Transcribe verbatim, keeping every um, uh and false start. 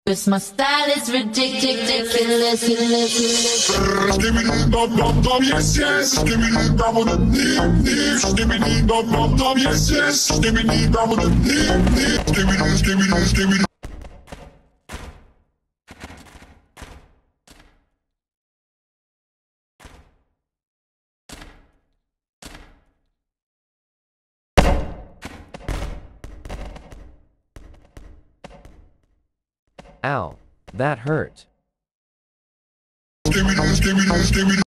My style is ridiculous. Give me the dum dum dum, yes yes. Give me the dum on the knee knee. Give me the dum dum dum, yes yes. Give me the dum on the knee knee. Give me this, give me this, give me this. Ow, that hurt. Give me this, give me this, give me this.